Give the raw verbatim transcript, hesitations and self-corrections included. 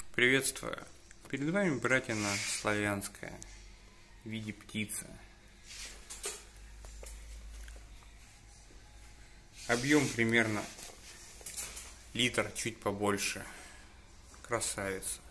Приветствую! Перед вами братина славянская в виде птицы. Объем примерно литр, чуть побольше. Красавица.